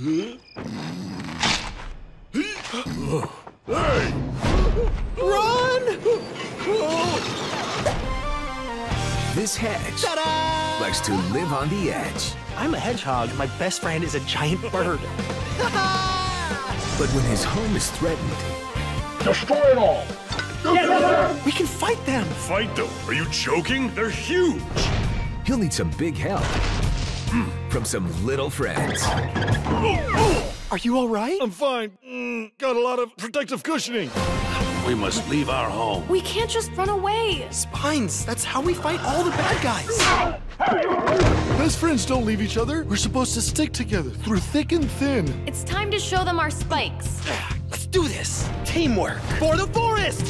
Hey! Run! This hedge likes to live on the edge. I'm a hedgehog. My best friend is a giant bird. But when his home is threatened, Destroy it all! We can fight them. Fight them? Are you joking? They're huge! he'll need some big help from some little friends. Are you all right? I'm fine. Got a lot of protective cushioning. We must leave our home. We can't just run away. Spines. That's how we fight all the bad guys. Best friends don't leave each other. We're supposed to stick together through thick and thin. It's time to show them our spikes. Let's do this. Teamwork for the forest.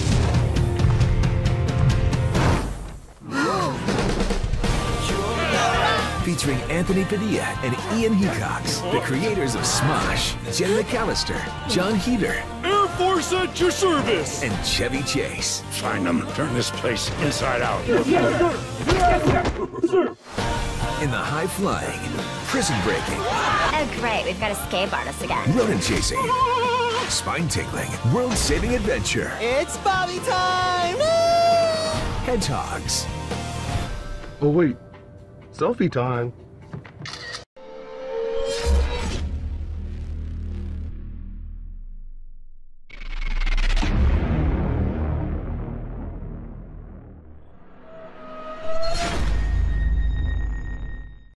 Featuring Anthony Padilla and Ian Hecox, the creators of Smosh, Jen McAllister, John Hubert, Air Force at your service! and Chevy Chase. Find them. Turn this place inside out. In the high-flying, prison-breaking, Oh, great. We've got escape artists again. rodent-chasing, spine-tingling, world-saving adventure, It's Bobby time. hedgehogs. Oh, wait. Selfie time.